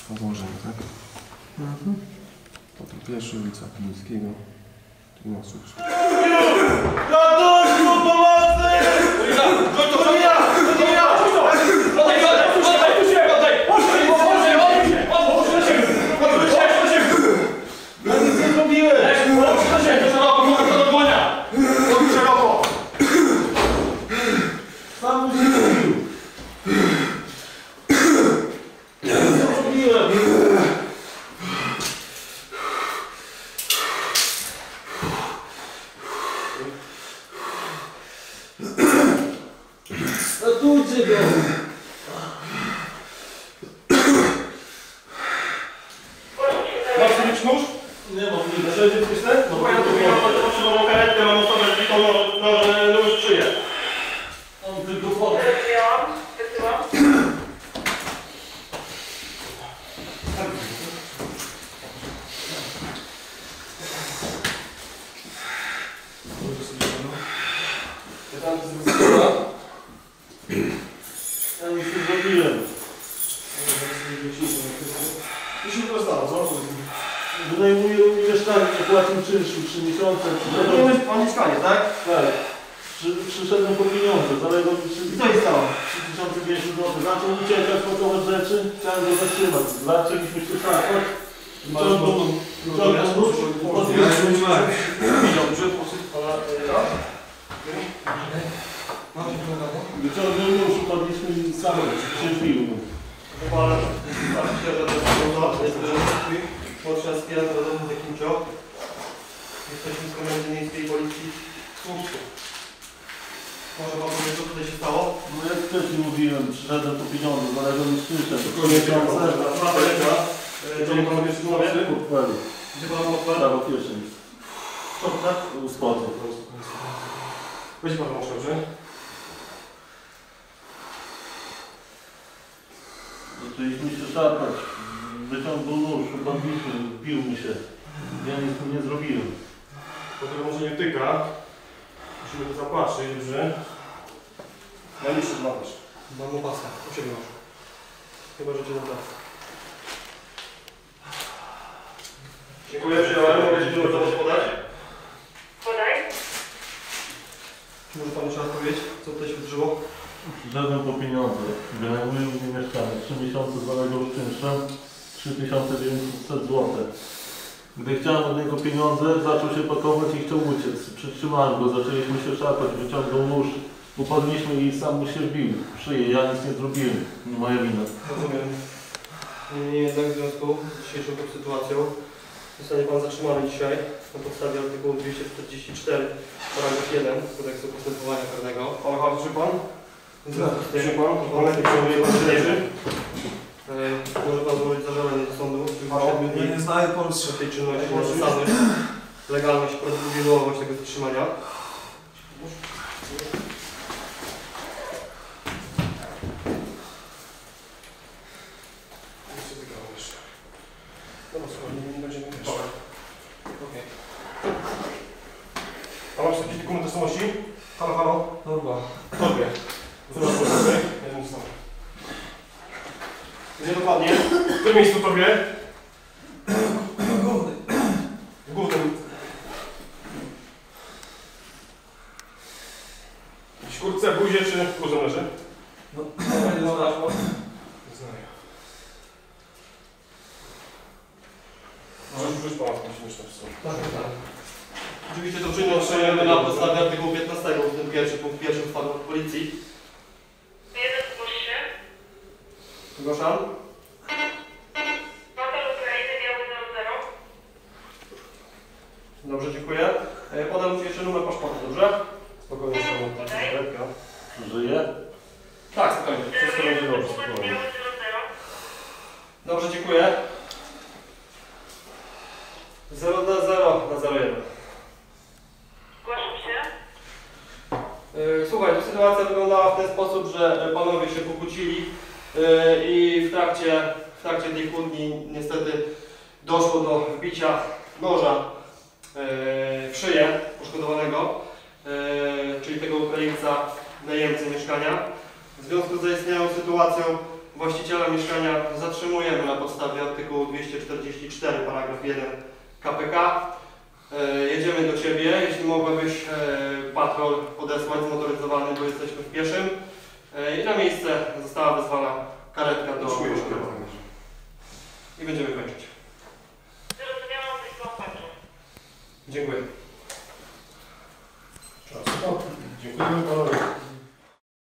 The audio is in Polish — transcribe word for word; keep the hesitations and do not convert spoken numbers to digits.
Faworzyna, tak? Mhm. Potem pierwsza ulica Kamińskiego. Tu ma słuprzeć. Ratunku, pomocy! To nie ja! To nie ja! Oddaj, oddaj, oddaj! Tu się, oddaj! Oddaj, oddaj się! Oddaj się! Oddaj się! Ja nic nie zrobiłem! Oddaj się! To szeroko, mogę to do dłonia! Robi szeroko! Sam się zrobił! Ja nic nie zrobiłem! Ratujcie go! Masz sobie nóż? Nie mam nic. Żeby cię wpisnę? No bo ja tu mam potrzebową karetkę, mam osobę zbitą, że nóż szyję. On tylko wodę. Wysyłam, wysyłam. Ja tam to zrobiłem. Ja nic nie zrobiłem. I się to stało, co? Wynajmuję mieszkanie, nie płacił czynszu trzy miesiące. Pan mieszkanie, tak? Tak. Przy, przyszedłem po pieniądze, zaległo mi trzy tysiące dwieście złotych. Zaczął uciekać, pakować rzeczy, chciałem go zatrzymać. Zaczęliśmy się szarpać. Ciągnął nóż, wyciągnął nóż, upadliśmy i sami się wbił. Pana, pan księża to jest podczas pijazdu do domu Zekincio. Jesteśmy z Komendy Miejskiej Policji w Słupsku. Może pan powiedzieć, co tutaj się stało? No jak wcześniej mówiłem, przyszedłem po pieniądze, zaległo mi skrzynkę. Spokojnie, prawa ręka. Gdzie pan jest w głowie? Gdzie pan ma Prawo po kieszeni. Co to tak? U spodu. Weź pan może, dobrze? Zaczęliśmy się szarpać. Wyciągnął nóż, upadliśmy, wbił mi się. Ja nic mu nie zrobiłem. Bo tego może nie tyka. Musimy to zapatrzyć, dobrze? Ja mi się złapiesz. Mam opaskę, u ciebie masz. Chyba, że cię naprawdę. Dziękuję, przyjąłem. Mogę ci numer dowód podać? Podaj. Może pan jeszcze raz powiedzieć, co tutaj się wydarzyło? Przyszedłem po pieniądze. Wynajmuję mnie mieszkanie. Trzy miesiące zaległo czynszem. trzy tysiące dziewięćset złotych. Gdy chciałem od niego pieniądze, zaczął się pakować i chciał uciec. Przytrzymałem go, zaczęliśmy się szarpać, wyciągnął nóż. Upadliśmy i sam mu się wbił w szyję. Ja nic nie zrobiłem. Nie moja wina. Rozumiem. Niemniej jednak w związku z dzisiejszą tą sytuacją zostanie pan zatrzymany dzisiaj na podstawie artykułu dwieście czterdzieści cztery paragraf jeden Kodeksu Postępowania Karnego. Ale chodzi pan? W związku z tym, pan przyjmuje pan śledczy. Może pan złożyć zażalenie do sądu w siedmiu dni. nie znaję Polski. W tej czynności na zasadność, legalność i prawidłowość tego zatrzymania. Dobra, słuchaj, nie będziemy wiesz. Okej. A masz jakieś dokumenty tożsamości? Halo, halo? Dobra. Torbie. Zobacz, proszę. Ja nie znam. Gdzie dokładnie? W którym miejscu torbie? W głównym. W kurtce, buzie czy w bluzem leży? No, nie znalazło. Nie znaję. Może już pan musimy tak, tak. Oczywiście to czynność przyjmujemy na podstawie artykułu piętnastego ustęp pierwszy, punkt pierwszy ustawy o policji. Jeden zgłoś się. Zgłaszam. Hotel Ukrainy, biały zero zero. Dobrze, dziękuję. E, Podam Ci jeszcze numer paszportu, dobrze? Spokojnie, spokojnie. Żyje? Tak, spokojnie. Wszystko będzie dobrze. Numer Spokojnie. biały zero zero. Dobrze, dziękuję. zero na zero na zero jeden. Zgłaszam się. Yy, Słuchaj, to sytuacja wyglądała w ten sposób, że panowie się pokłócili yy, i w trakcie, w trakcie tej kłótni niestety doszło do wbicia noża yy, w szyję poszkodowanego, yy, czyli tego Ukraińca, najemcy mieszkania. W związku z zaistniałą sytuacją właściciela mieszkania zatrzymujemy na podstawie artykułu dwieście czterdzieści cztery paragraf jeden K P K. E, jedziemy do Ciebie, jeśli mogłabyś e, patrol podesłać zmotoryzowany, bo jesteśmy w pieszym. E, I na miejsce została wezwana karetka do... Czuję się. I będziemy kończyć. Zrozumiałam, wysłał patrol. Dziękuję. Czas. Dziękuję panowie.